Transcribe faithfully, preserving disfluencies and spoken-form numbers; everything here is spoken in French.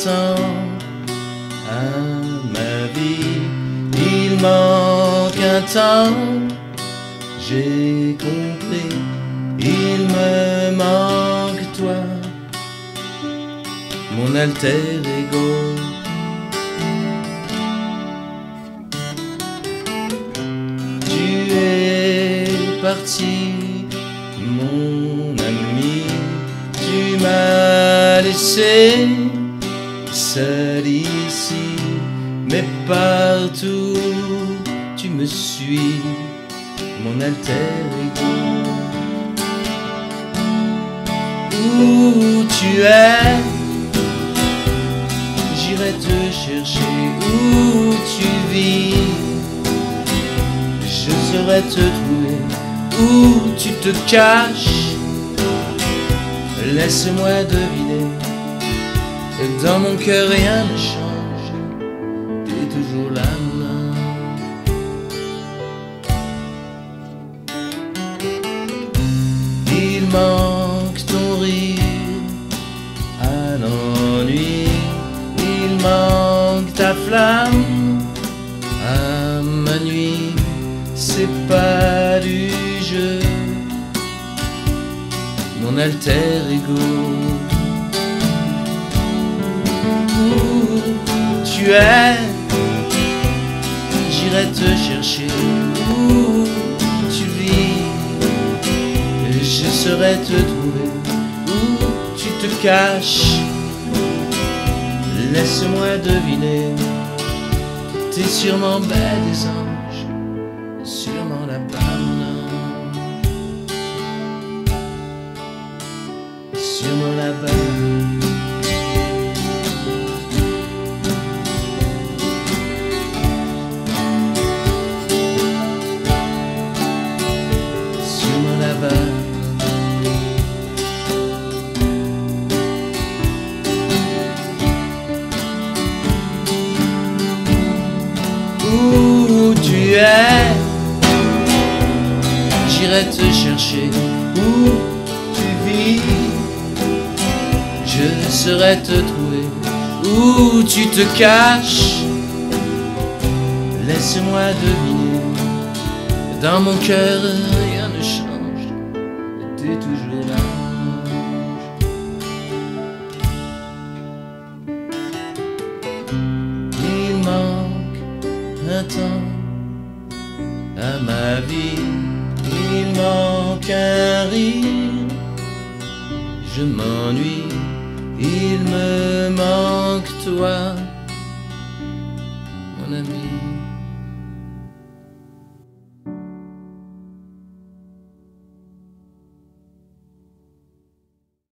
temps à ma vie. Il manque un temps, j'ai compris. Il me manque toi, mon alter ego. Tu es parti, mon ami. Tu m'as laissé seul ici, mais partout tu me suis, mon alter ego. Où tu es, j'irai te chercher. Où tu vis, je saurai te trouver. Où tu te caches, laisse-moi deviner. Dans mon cœur rien ne change, t'es toujours là, mon ange. Il manque ton rire à l'ennui. Il manque ta flamme à ma nuit. C'est pas du jeu, mon alter ego. Où tu es, j'irai te chercher. Où tu vis, je saurai te trouver. Où tu te caches, laisse-moi deviner. T'es sûrement belle des anges, sûrement là-bas, mon ange. Sûrement là-bas. Où tu es, j'irai te chercher. Où tu vis, je saurai te trouver. Où tu te caches, laisse-moi deviner. Dans mon cœur rien ne change, t'es toujours là. Il manque un temps à ma vie. Il manque un rire, je m'ennuie. Il me manque toi, mon ami.